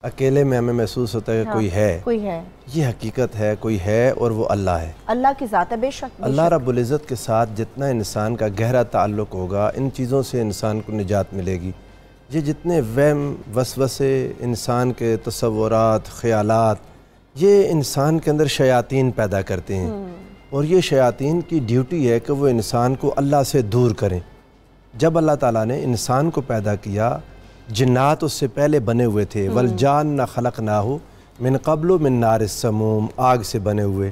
اکیلے میں ہمیں محسوس ہوتا ہے کہ کوئی ہے، یہ حقیقت ہے، کوئی ہے اور وہ اللہ ہے، اللہ کی ذات ہے، بے شک اللہ رب العزت کے ساتھ جتنا انسان کا گہرا تعلق ہوگا ان چیزوں سے انسان کو نجات ملے گی۔ یہ جتنے وہم وسوسے انسان کے تصورات خیالات یہ انسان کے اندر شیاطین پیدا کرتے ہیں، اور یہ شیاطین کی ڈیوٹی ہے کہ وہ انسان کو اللہ سے دور کریں۔ جب اللہ تعالیٰ نے انسان کو پیدا کیا، جنات اس سے پہلے بنے ہوئے تھے، وَالْجَانَّ خَلَقْنَاهُ مِن قَبْلُ مِن نَارِ السَّمُومِ، آگ سے بنے ہوئے۔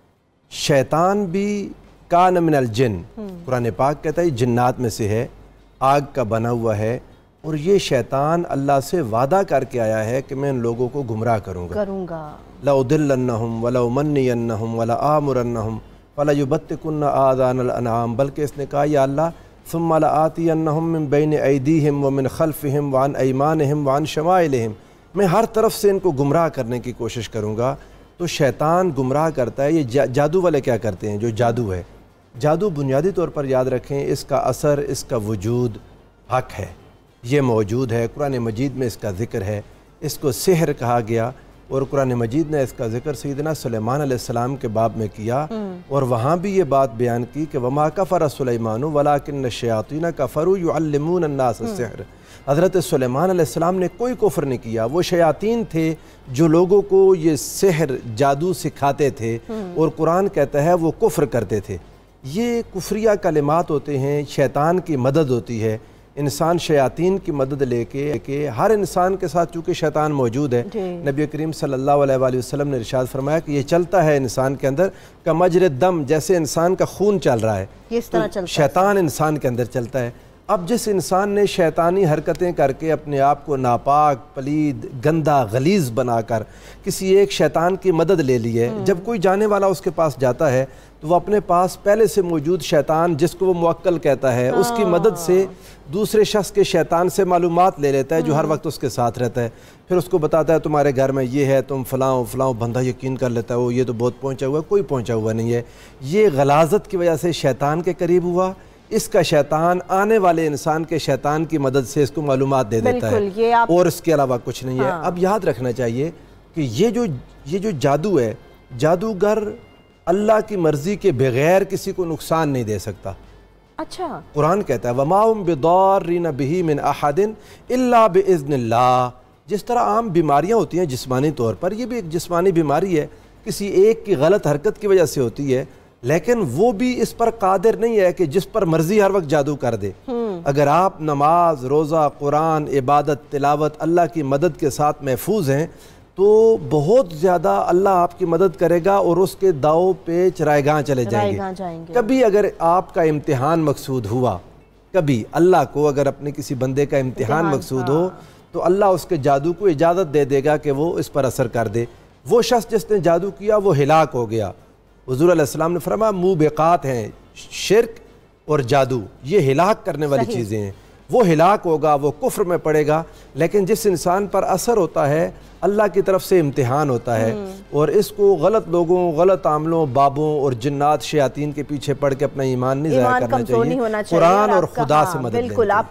شیطان بھی کان من الجن، قرآن پاک کہتا ہے جنات میں سے ہے، آگ کا بنا ہوا ہے، اور یہ شیطان اللہ سے وعدہ کر کے آیا ہے کہ میں ان لوگوں کو گمراہ کروں گا۔ لَأُضِلَّنَّهُمْ وَلَأُمَنِّيَنَّهُمْ وَلَآمُرَنَّهُمْ فَلَيُبَتِّكُنَّ آذَانَ الْأَنْعَامِ، بلکہ اس نے کہا یا اللہ ثُمَّ لَآتِيَنَّهُمْ مِن بَيْنِ أَيْدِيهِمْ وَمِنْ خَلْفِهِمْ وَعَنْ أَيْمَانِهِمْ وَعَنْ شَمَائِلِهِمْ، میں ہر طرف سے ان کو گمراہ کرنے کی کوشش کروں گا۔ تو شیطان گمراہ کرتا ہے۔ یہ جادو والے کیا کرتے ہیں؟ جو جادو ہے، جادو بنیادی طور پر یاد رکھیں اس کا اثر، اس کا وجود حق ہے، یہ موجود ہے، قرآن مجید میں اس کا ذکر ہے، اس کو سحر کہا گیا، اور قرآن مجید نے اس کا ذکر سیدنا سلیمان علیہ السلام کے باب میں کیا، اور وہاں بھی یہ بات بیان کی کہ وَمَا كَفَرَ سُلَيْمَانُ وَلَٰكِنَّ الشَّيَاطِينَ كَفَرُوا يُعَلِّمُونَ النَّاسَ السِّحْرَ۔ حضرت سلیمان علیہ السلام نے کوئی کفر نہیں کیا، وہ شیاطین تھے جو لوگوں کو یہ سحر جادو سکھاتے تھے، اور قرآن کہتا ہے وہ کفر کرتے تھے۔ یہ کفریہ کلمات ہوتے ہیں، شیطان کی مدد ہوتی ہے۔ انسان شیاطین کی مدد لے کے ہر انسان کے ساتھ چونکہ شیطان موجود ہے، نبی کریم صلی اللہ علیہ وآلہ وسلم نے ارشاد فرمایا کہ یہ چلتا ہے انسان کے اندر کمجر الدم، جیسے انسان کا خون چل رہا ہے، اس طرح چلتا ہے، شیطان انسان کے اندر چلتا ہے۔ اب جس انسان نے شیطانی حرکتیں کر کے اپنے آپ کو ناپاک، پلید، گندا، غلیظ بنا کر کسی ایک شیطان کی مدد لے لی ہے، جب کوئی جانے والا اس کے پاس جاتا ہے تو وہ اپنے پاس پہلے سے موجود شیطان جس کو وہ موکل کہتا ہے اس کی مدد سے دوسرے شخص کے شیطان سے معلومات لے لیتا ہے جو ہر وقت اس کے ساتھ رہتا ہے، پھر اس کو بتاتا ہے تمہارے گھر میں یہ ہے، تم فلاں بندہ یقین کر لیتا ہے وہ یہ تو بہت پہنچا ہوا ہے، کوئی پہنچا ہوا نہیں ہے۔ یہ غلاظت کی وجہ سے شیطان کے قریب ہوا، اس کا شیطان آنے والے انسان کے شیطان کی مدد سے اس کو معلومات دے دیتا ہے، اور اس کے علاوہ کچھ نہیں ہے۔ اب یاد رکھنا چاہیے کہ یہ جو جادو ہے، جادوگر اللہ کی مرضی کے بغیر کسی کو نقصان نہیں دے سکتا۔ اچھا، قرآن کہتا ہے وَمَا هُمْ بِضَارِّينَ بِهِ مِنْ أَحَدٍ إِلَّا بِإِذْنِ اللَّهِ۔ جس طرح عام بیماریاں ہوتی ہیں جسمانی طور پر، یہ بھی ایک جسمانی بیماری ہے، کسی ایک کی غلط حرکت کی وجہ سے ہوتی ہے، لیکن وہ بھی اس پر قادر نہیں ہے کہ جس پر مرضی ہر وقت جادو کر دے۔ اگر آپ نماز، روزہ، قرآن، عبادت، تلاوت، اللہ کی مدد کے ساتھ محفوظ ہیں تو بہت زیادہ اللہ آپ کی مدد کرے گا، اور اس کے داؤ پیچ رائے گاں چلے جائیں گے۔ کبھی اگر آپ کا امتحان مقصود ہوا، کبھی اللہ کو اگر اپنے کسی بندے کا امتحان مقصود ہو تو اللہ اس کے جادو کو اجازت دے دے گا کہ وہ اس پر اثر کر دے۔ وہ شخص جس نے جادو کیا وہ ہلاک ہو گیا۔ حضور علیہ السلام نے فرمایا موبقات ہیں شرک اور جادو، یہ ہلاک کرنے والی چیزیں ہیں، وہ ہلاک ہوگا، وہ کفر میں پڑے گا۔ لیکن جس انسان پر اثر ہوتا ہے اللہ کی طرف سے امتحان ہوتا ہے، اور اس کو غلط لوگوں، غلط عاملوں، بابوں اور جنات شیاطین کے پیچھے پڑھ کے اپنا ایمان نہیں ضائع کرنا چاہیے، قرآن اور خدا سے مدد لینی چاہیے۔